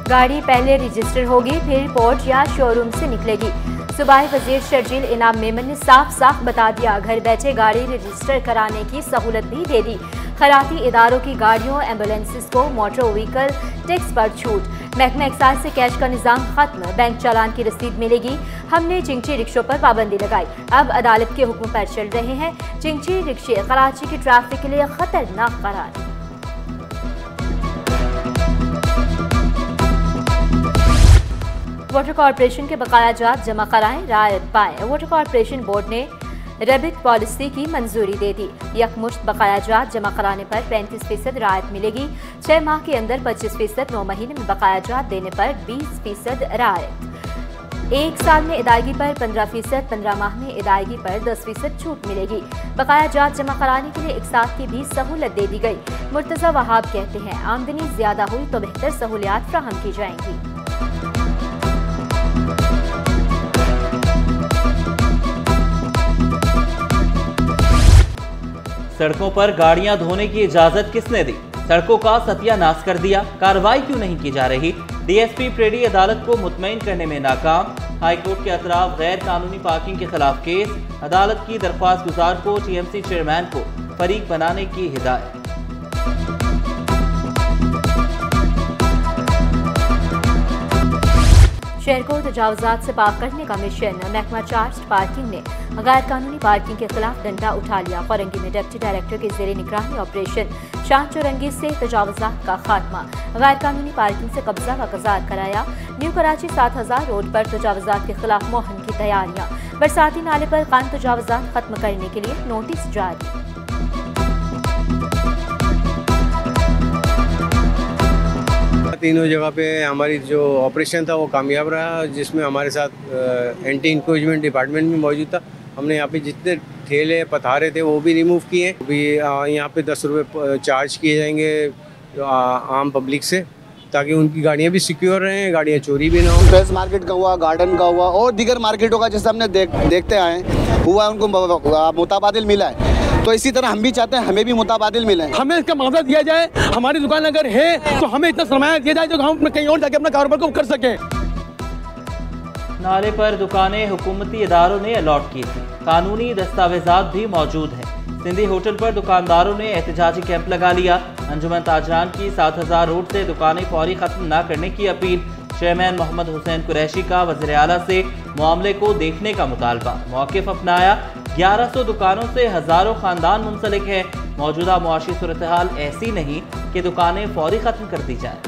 गाड़ी पहले रजिस्टर होगी, फिर पोर्ट या शोरूम से निकलेगी। सूबाई वजीर शर्जील इनाम मेमन ने साफ बता दिया, घर बैठे गाड़ी रजिस्टर कराने की सहूलत भी दे दी। खैराती इदारों की गाड़ियों, एम्बुलेंसेस को मोटर व्हीकल टैक्स पर छूट। महकमा एक्साइज से कैश का निज़ाम खत्म, बैंक चालान की रसीद मिलेगी। हमने चिंची रिक्शों पर पाबंदी लगाई, अब अदालत के हुक्म पर चल रहे हैं। चिंची रिक्शे कराची की ट्रैफिक के लिए खतरनाक करार। वाटर कॉरपोरेशन के बकाया जात जमा कराएं, रायत पाएं। वाटर कॉरपोरेशन बोर्ड ने रेबिट पॉलिसी की मंजूरी दे दी। यकमुश्त बकाया जात जमा कराने पर 35% रायत मिलेगी। 6 माह के अंदर 25%, 9 महीने में बकाया जात देने पर 20% रायत। 1 साल में अदायगी पर 15%, 15 माह में अदायगी पर 10% छूट मिलेगी। बकाया जात जमा कराने के लिए एक साथ की भी सहूलत दे दी गई। मुर्तज़ा वहाब कहते हैं, आमदनी ज्यादा हुई तो बेहतर सहूलियात फ्राहम की जाएंगी। सड़कों पर गाड़ियां धोने की इजाजत किसने दी? सड़कों का सत्यानाश कर दिया, कार्रवाई क्यों नहीं की जा रही? डीएसपी प्रेडी अदालत को मुतमईन करने में नाकाम। हाईकोर्ट के अतराफ गैर कानूनी पार्किंग के खिलाफ केस। अदालत की दरख्वास्त गुजार को टीएमसी चेयरमैन को फरीक बनाने की हिदायत। शहर को तजावुजात से पाक करने का मिशन। महकमा चार्ज पार्किंग ने गैर कानूनी पार्किंग के खिलाफ डंडा उठा लिया। फौरंगी में डिप्टी डायरेक्टर के जेर निगरानी ऑपरेशन शान चौरंगी से तजावुजात का खात्मा। गैर कानूनी पार्किंग से कब्जा व कजार कराया। न्यू कराची 7000 रोड पर तजावुजात के खिलाफ मुहिम की तैयारियां। बरसाती नाले पर कान तजावुजात खत्म करने के लिए नोटिस जारी। तीनों जगह पे हमारी जो ऑपरेशन था वो कामयाब रहा, जिसमें हमारे साथ एंटी इंक्रोचमेंट डिपार्टमेंट भी मौजूद था। हमने यहाँ पे जितने ठेले पथारे थे वो भी रिमूव किए। अभी यहाँ पे 10 रुपये चार्ज किए जाएंगे आम पब्लिक से, ताकि उनकी गाड़ियाँ भी सिक्योर रहें, गाड़ियाँ चोरी भी ना हो। फ्रेश मार्केट का हुआ, गार्डन का हुआ और दीगर मार्केटों का जैसे हमने देखते आए हुआ, उनको मुताबादिल मिला है, तो इसी तरह हम भी चाहते हैं हमें भी मुताबादिल मिले। हमें इसका मुआवजा दिया जाए। हमारी दुकान अगर है तो हमें इतना सरमाया दिया जाए जो हम कहीं और जाके अपना कारोबार को कर सकें। नाले पर दुकानें हुकूमती इदारों ने अलॉट की थी, कानूनी दस्तावेजात भी मौजूद हैं। सिंधी होटल पर दुकानदारों ने एहतजाजी कैंप लगा लिया। अंजुमन ताजरान की 7000 रोड से दुकानें फौरी खत्म न करने की अपील। चेयरमैन मोहम्मद हुसैन कुरैशी का वज़ीर आला से मामले को देखने का मुतालबा। मौक़िफ़ अपनाया। 1100 दुकानों से हज़ारों ख़ानदान मुंसलिक है। मौजूदा मुआशी सूरत हाल ऐसी नहीं कि दुकानें फौरी ख़त्म कर दी जाएं।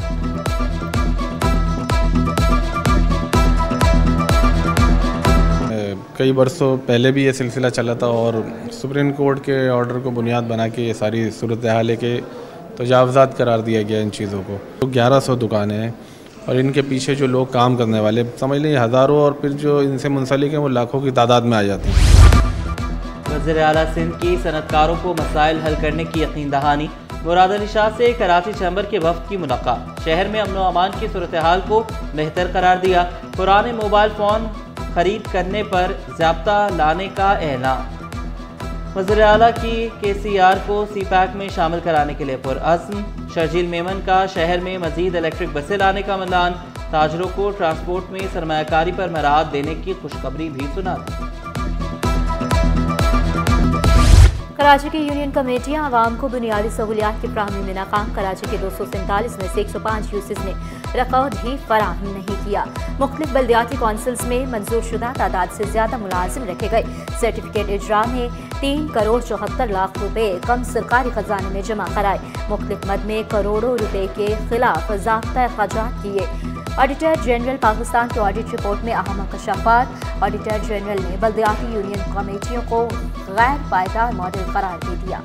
कई बरसों पहले भी ये सिलसिला चला था और सुप्रीम कोर्ट के ऑर्डर को बुनियाद बना के ये सारी सूरत हाल है कि तजावुज़ात करार दिया गया इन चीज़ों को। तो 1100 दुकानें हैं और इनके पीछे जो लोग काम करने वाले समझ लें हज़ारों और फिर जो इनसे मुंसलिक हैं वो लाखों की तादाद में आ जाती हैं। वज़ीर आला सिंध की सनतकारों को मसाइल हल करने की यकीन दहानी। मुराद अली शाह से कराची चैम्बर के वफ़द की मुलाकात। शहर में अमन व अमान की सूरत हाल को बेहतर करार दिया। पुराने मोबाइल फ़ोन खरीद करने पर ज़ाब्ता लाने का ऐलान। वज़ीर आला की KCR को CPAC में शामिल कराने के लिए पुरअज़्म। शर्जील मेमन का शहर में मज़ीद इलेक्ट्रिक बसें लाने का ऐलान। ताजरों को ट्रांसपोर्ट में सरमायाकारी पर मराहत देने की खुशखबरी भी सुना दी। कराची की यूनियन कमेटियां आवाम को बुनियादी सहूलियात की फराहमी में नाकाम। कराची के 247 में से 105 यूसिस ने रिकॉर्ड ही फराहम नहीं किया। मुख्तलिफ बल्दियाती कौंसिल्स में मंजूर शुदा तादाद से ज्यादा मुलाजिम रखे गए। सर्टिफिकेट इजरा ने 3 करोड़ 74 लाख रुपए कम सरकारी खजाने में जमा कराए। मुख्तलिफ मद में करोड़ों रुपए के खिलाफ ज़ाब्ता अखराजात किए। ऑडिटर जनरल पाकिस्तान की ऑडिट रिपोर्ट में अहम इंकशाफात। ऑडिटर जनरल ने बल्दियाती यूनियन कमेटियों को गैर पायदार मॉडल करार दे दिया।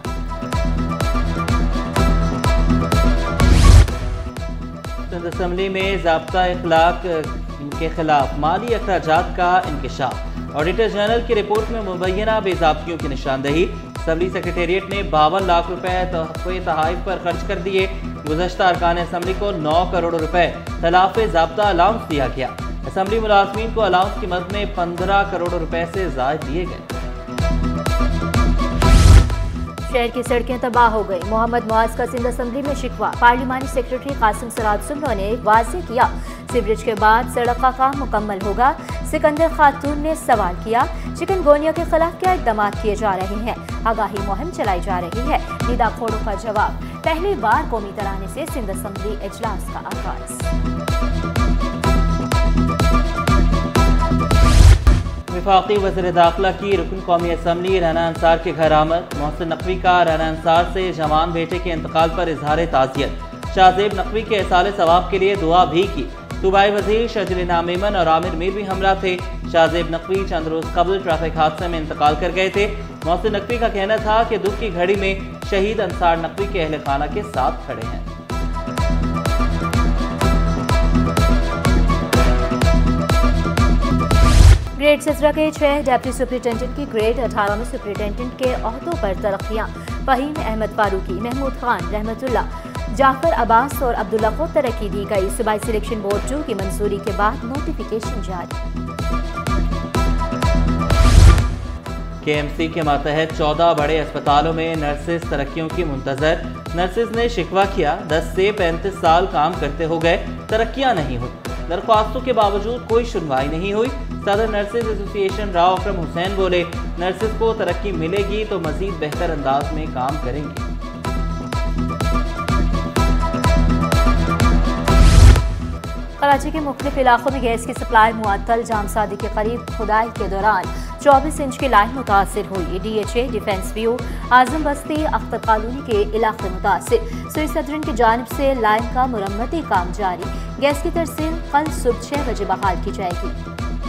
सिंध असम्बली में ज़ाब्ता इखलाक के खिलाफ माली अखराजात का इंकशाफ। ऑडिटर जनरल की रिपोर्ट में मुबैना बेज़ाब्तियों की निशानदही। असम्बली सेक्रेटेरिएट ने 52 लाख रुपए तोहफ़े पर खर्च कर दिए। गुज़श्ता अरकान असम्बली को 9 करोड़ रुपए खिलाफ़ ज़ाब्ता अलाउंस दिया गया। असम्बली मुलाज़मीन को अलाउंस की मद में 15 करोड़ रुपए से ज़ायद दिए गए। शहर की सड़कें तबाह हो गई। मोहम्मद मुआज का सिंध असेंबली में शिकवा। पार्लिमानी सेक्रेटरी कासिम सराज सुन्नो ने वाज़ेह किया, सीवरेज के बाद सड़क का काम मुकम्मल होगा। सिकंदर खातून ने सवाल किया, चिकनगोनिया के खिलाफ क्या इकदाम किए जा रहे हैं? आगाही मुहिम चलाई जा रही है। निदा खोड़ों का जवाब। पहली बार कौमी तराने से सिंध असेंबली इजलास का आगाज। वफाकी वज़ीर दाखिला की रुकन कौमी असम्बली राना अंसार के घर आमद। मोहसिन नकवी का राना अंसार से जवान बेटे के इंतकाल पर इजहार ताज़ियत। शाहजेब नकवी के इसाले सवाब के लिए दुआ भी की। सूबाई वज़ीर शजलिना मेमन और आमिर मीर भी हमरा थे। शाहजेब नकवी चंद रोज कबल ट्रैफिक हादसे में इंतकाल कर गए थे। मोहसिन नकवी का कहना था कि दुख की घड़ी में शहीद अंसार नकवी के अहले खाना के साथ खड़े हैं। ग्रेड सिसरा के 6 डेप्टी सुपरिटेंडेंट की ग्रेड 18 में सुपरिटेंडेंट के ओहदों पर तरक्कियां। फहीम अहमद फारूकी, महमूद खान, रहमतुल्ला, जाफर अब्बास और अब्दुल्ला को तरक्की दी गई। सूबाई सिलेक्शन बोर्ड 2 की मंजूरी के बाद नोटिफिकेशन जारी। KMC के मातहत 14 बड़े अस्पतालों में नर्सेज तरक्कियों की मुंतजर। नर्सेज ने शिकवा किया, 10 से 35 साल काम करते हो गए, तरक्कियां नहीं हुई। दरख्वास्तों के बावजूद कोई सुनवाई नहीं हुई। सदर नर्सेज एसोसिएशन राव अकरम हुसैन बोले, नर्सेज को तरक्की मिलेगी तो मजीद बेहतर अंदाज में काम करेंगे। कराची के मुख्तलिफ इलाकों में गैस की सप्लाई मुअत्तल। जामसादी के करीब खुदाई के दौरान 24 इंच की लाइन मुतासिर हुई। DHA, डिफेंस व्यू, आजम बस्ती, अख्तर कॉलोनी के इलाके मुतासिर। सुई सदरन की जानिब से लाइन का मुरम्मती काम जारी। गैस की तरसील कल सुबह 6 बजे बहाल की जाएगी।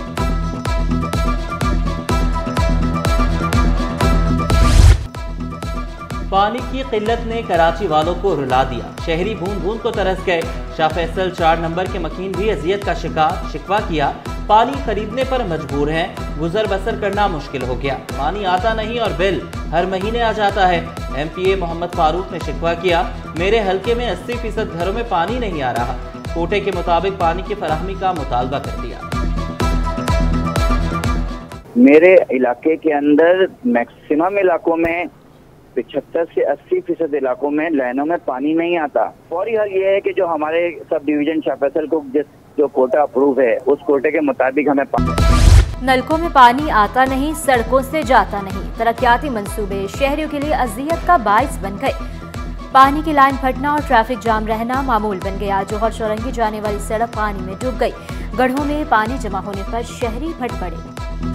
पानी की किल्लत ने कराची वालों को रुला दिया। शहरी बूंद बूंद को तरस गए। शाह फैसल 4 नंबर के मकीन भी अजियत का शिकार। शिकवा किया, पानी खरीदने पर मजबूर हैं, गुजर बसर करना मुश्किल हो गया। पानी आता नहीं और बिल हर महीने आ जाता है। MPA मोहम्मद फारूक ने शिकवा किया, मेरे हल्के में 80% घरों में पानी नहीं आ रहा। कोटे के मुताबिक पानी की फराहमी का मुतालबा कर दिया। मेरे इलाके के अंदर मैक्सिमम इलाकों में 75 से 80% इलाकों में लाइनों में पानी नहीं आता। फौरी हल ये है कि जो हमारे सब डिवीजन शाह फैसल को जो कोटा अप्रूव है उस कोटे के मुताबिक हमें नलकों में पानी आता नहीं, सड़कों से जाता नहीं। तरक्याती मंसूबे शहरियों के लिए अजियत का बाइस बन गए। पानी की लाइन फटना और ट्रैफिक जाम रहना मामूल बन गया। जौहर चौरंगी जाने वाली सड़क पानी में डूब गई। गढ़ों में पानी जमा होने पर शहरी भट पड़े।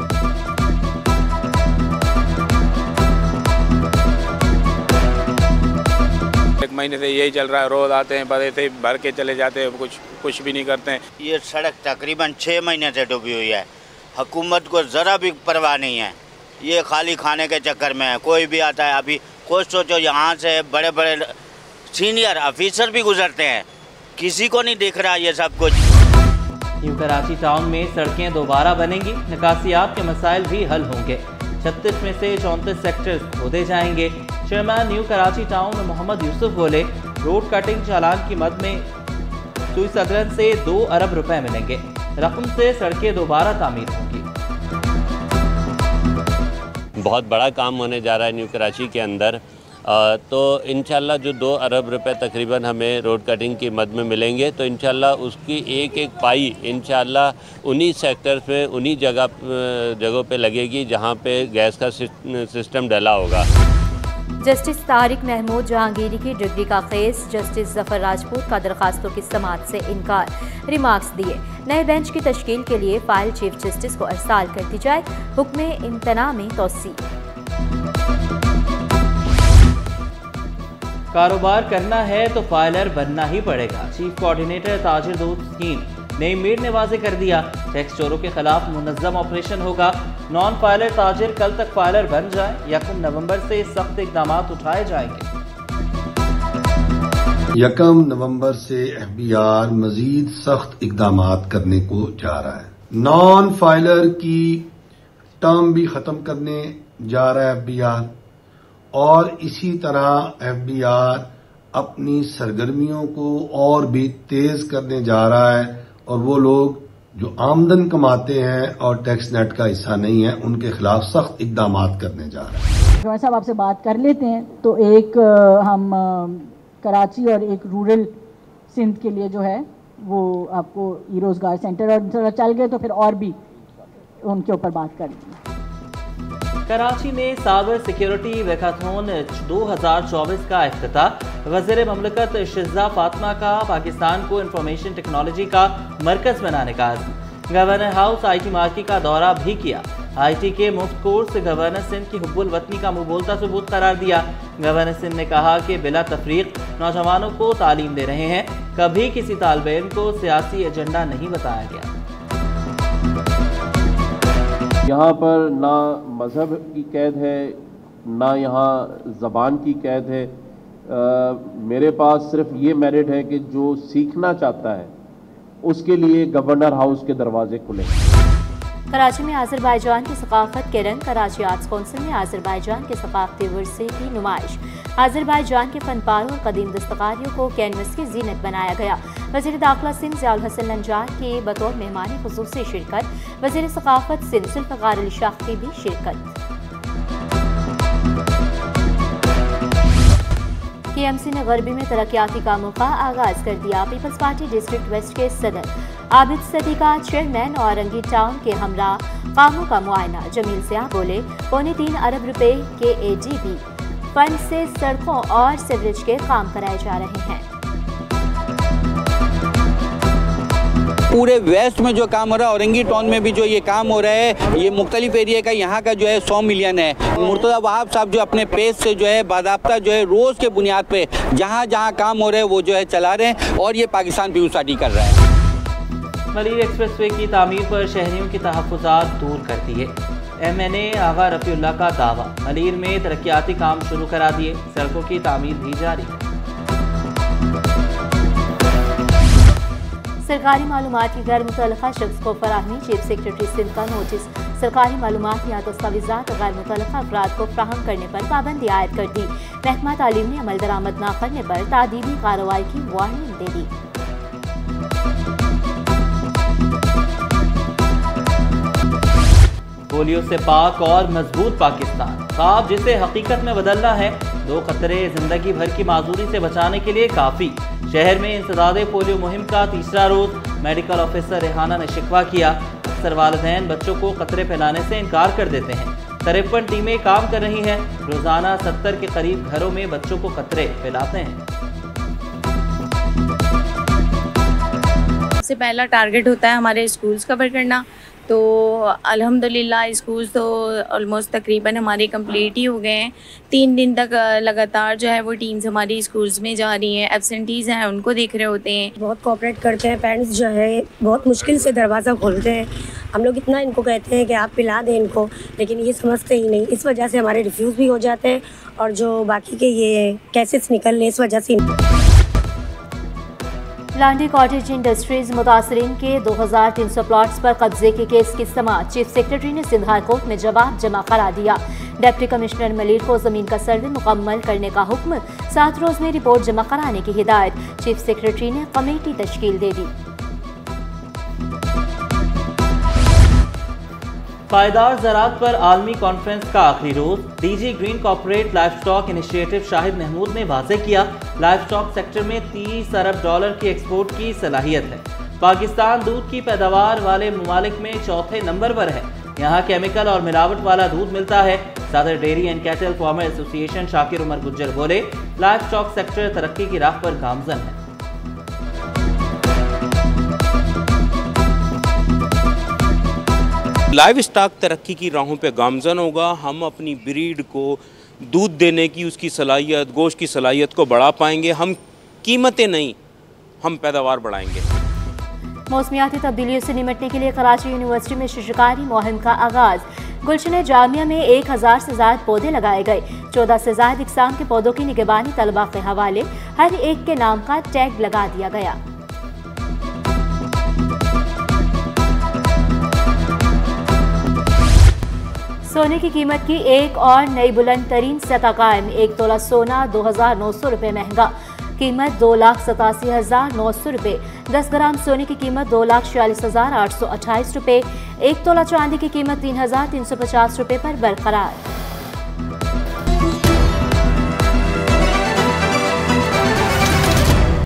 एक महीने से यही चल रहा है, रोज आते हैं, बस ऐसे ही भर के चले जाते हैं, कुछ भी नहीं करते हैं। ये सड़क तकरीबन 6 महीने से डूबी हुई है। हुकूमत को ज़रा भी परवाह नहीं है, ये खाली खाने के चक्कर में है। कोई भी आता है, अभी कुछ सोचो यहाँ से बड़े बड़े सीनियर ऑफिसर भी गुजरते हैं, किसी को नहीं दिख रहा ये सब कुछ। न्यू कराची टाउन में सड़कें दोबारा बनेंगी, निकासियात के मसाइल भी हल होंगे। 36 में से 34 सेक्टर्स खोदे जाएंगे। Chairman new Karachi town Mohammad Yusuf बोले, रोड कटिंग चालान की मद में सुई सदरन से 2 अरब रुपए मिलेंगे। रकम से सड़कें दोबारा तामीर होंगी। बहुत बड़ा काम होने जा रहा है न्यू कराची के अंदर, तो इंशाल्लाह जो 2 अरब रुपए तकरीबन हमें रोड कटिंग की मद में मिलेंगे, तो इंशाल्लाह उसकी एक एक पाई इंशाल्लाह उन्हीं सेक्टर्स में उन्हीं जगहों पे लगेगी जहां पे गैस का सिस्टम डला होगा। जस्टिस तारिक महमूद जहांगीरी की डिग्री का केस। जस्टिस जफर राजपूत का दरखास्तों की समाअत से इनकार। रिमार्क्स दिए, नए बेंच की तश्कील के लिए फाइल चीफ जस्टिस को अरसाल कर दी जाए। हुक्म इम्तना में तोसी। कारोबार करना है तो फाइलर बनना ही पड़ेगा। चीफ कोऑर्डिनेटर ताजिर दोस्त स्कीम नई मीर ने वाजे कर दिया। टैक्स चोरों के खिलाफ मुनज़्ज़म ऑपरेशन होगा। नॉन फाइलर ताजिर कल तक फाइलर बन जाए। 1 नवंबर से सख्त इकदाम उठाए जाएंगे। 1 नवंबर से FBR मजीद सख्त इकदाम करने को जा रहा है। नॉन फाइलर की टर्म भी खत्म करने जा रहा है FBR, और इसी तरह FBR अपनी सरगर्मियों को और भी तेज करने जा रहा है, और वो लोग जो आमदन कमाते हैं और टैक्स नेट का हिस्सा नहीं है उनके खिलाफ सख्त इकदाम करने जा रहे हैं। जवान साहब आपसे बात कर लेते हैं, तो एक हम कराची और एक रूरल सिंध के लिए जो है वो आपको ई रोज़गार सेंटर, और थोड़ा चल गए तो फिर और भी उनके ऊपर बात कर लेंगे। कराची में साइबर सिक्योरिटी वैकाथॉन 2024 का इफ्तिताह। वज़ीर ममलकत शिज़ा फातिमा का पाकिस्तान को इंफॉर्मेशन टेक्नोलॉजी का मरकज़ बनाने का आज़म। गवर्नर हाउस IT मार्की का दौरा भी किया। IT के मुफ्त कोर्स गवर्नर सिंध की हुब्बुल वतनी का मुबोलता सबूत करार दिया। गवर्नर सिंध ने कहा कि बिला तफरीक नौजवानों को तालीम दे रहे हैं, कभी किसी तालिबे इल्म को सियासी एजेंडा नहीं बताया गया। यहाँ पर ना मज़हब की कैद है, ना यहाँ ज़बान की कैद है। मेरे पास सिर्फ ये मेरिट है कि जो सीखना चाहता है उसके लिए गवर्नर हाउस के दरवाजे खुले। कराची में आज़रबाईजान की सकाफत के रंग। कराची आर्ट्स काउंसिल में आज़रबाईजान के सकाफती विरसे की नुमाइश। आज़रबाईजान के फनपारों और कदीम दस्तकारियों को कैनवस की जीनत बनाया गया। वज़ीर दाखिला सिंध ज़ियाउल हसन नंजार की बतौर मेहमान खुसूसी शिरकत। वज़ीर सकाफत सिंध जुल्फ़िकार अली शाह की भी शिरकत। KMC ने गरबी में तरक्याती कामों का आगाज कर दिया। पीपल्स पार्टी डिस्ट्रिक्ट वेस्ट के सदर आबिद सदी का चेयरमैन और रंगी टाउन के हमरा कामों का मुआयना। जमील सियाह बोले 3.25 अरब रुपए के ADB फंड से सड़कों और सीवरेज के काम कराए जा रहे हैं। पूरे वेस्ट में जो काम हो रहा है, औरंगी टाउन में भी जो ये काम हो रहा है, ये मुख्तलिफ एरिया का यहाँ का जो है 100 मिलियन है। मुर्तज़ा वहाब साहब जो अपने पेज से जो है बाज़ाब्ता जो है रोज़ के बुनियाद पे जहाँ जहाँ काम हो रहे हैं वो जो है चला रहे हैं, और ये पाकिस्तान पीपल्स पार्टी कर रहा है। मलीर एक्सप्रेसवे की तामीर पर शहरियों की तहफ़्फ़ुज़ात दूर करती है। MNA आगा रफ़ीउल्लाह का दावा। मलीर में तरक्याती काम शुरू करा दिए, सड़कों की तामीर भी जारी है। सरकारी मालूमात की गैर मुतल्लका शख्स को फराहमी। चीफ सेक्रेटरी सिंध का नोटिस। सरकारी मालूमात या दस्तावेज़ात गैर मुतल्लका अफराद को फ्राहम करने पर पाबंदी आयद कर दी। महकमा तालीम ने अमल दरामद न करने पर तादीबी कार्रवाई की वार्निंग दे दी। पोलियो से पाक और मजबूत पाकिस्तान, ख्वाब जिसे हकीकत में बदलना है। 2 खतरे जिंदगी भर की माजूरी से बचाने के लिए काफ़ी। शहर में इंसदादे पोलियो मुहिम का तीसरा रोज। मेडिकल ऑफिसर रेहाना ने शिकवा किया, अक्सर वालिदैन बच्चों को खतरे फैलाने से इनकार कर देते हैं। 53 टीमें काम कर रही हैं, रोजाना 70 के करीब घरों में बच्चों को खतरे फैलाते हैं। सबसे पहला टारगेट होता है हमारे स्कूल्स कवर करना, तो अल्हम्दुलिल्लाह स्कूल्स तो ऑलमोस्ट तकरीबन हमारे कंप्लीट ही हो गए हैं। 3 दिन तक लगातार जो है वो टीम्स हमारी स्कूल्स में जा रही हैं। एब्सेंटीज़ हैं उनको देख रहे होते हैं। बहुत कोऑपरेट करते हैं। पेरेंट्स जो है बहुत मुश्किल से दरवाज़ा खोलते हैं। हम लोग इतना इनको कहते हैं कि आप पिला दें इनको, लेकिन ये समझते ही नहीं। इस वजह से हमारे रिफ्यूज़ भी हो जाते हैं, और जो बाकी के ये केसेस निकल रहे इस वजह से। लांडी कॉटेज इंडस्ट्रीज मुतासरीन के 2300 प्लॉट्स पर कब्जे के केस की समाअत। चीफ सेक्रेटरी ने सिंध हाई कोर्ट में जवाब जमा करा दिया। डिप्टी कमिश्नर मलीर को जमीन का सर्वे मुकम्मल करने का हुक्म। 7 रोज में रिपोर्ट जमा कराने की हिदायत। चीफ सेक्रेटरी ने कमेटी तश्कील दे दी। पायदार ज़राअत पर आलमी कॉन्फ्रेंस का आखिरी रोज। DG green corporate livestock initiative Shahid Mahmood ने वाज़ेह किया, लाइफ स्टॉक सेक्टर में $30 अरब की एक्सपोर्ट की सलाहियत है। पाकिस्तान दूध की पैदावार वाले ममालिक में 4थे नंबर पर है। यहाँ केमिकल और मिलावट वाला दूध मिलता है। सदर dairy and cattle farmer association Shakir Umar Gujjar बोले, लाइफ स्टॉक सेक्टर तरक्की की राह पर गामजन है। लाइव स्टॉक तरक्की की राहों पे गामजन होगा। हम अपनी ब्रीड को दूध देने की, उसकी सलाहियत, गोश्त की सलाहियत को बढ़ा पाएंगे। हम कीमतें नहीं, हम पैदावार बढ़ाएंगे। मौसमियाती तब्दीलियों से निपटने के लिए कराची यूनिवर्सिटी में शिशकारी मुहिम का आगाज। गुलशन जामिया में 1000 से ज़्यादा पौधे लगाए गए। 14 से ज़्यादा इकसाम के पौधों की निगरानी तलबा के हवाले। हर एक के नाम का टैग लगा दिया गया। सोने की कीमत की एक और नई बुलंद तरीन सतह कायम। 1 तोला सोना 2900 रुपये महंगा, कीमत 2,87,900 रुपये। 10 ग्राम सोने की कीमत 2,46,828 रुपये। 1 तोला चांदी की कीमत 3,350 रुपये पर बरकरार।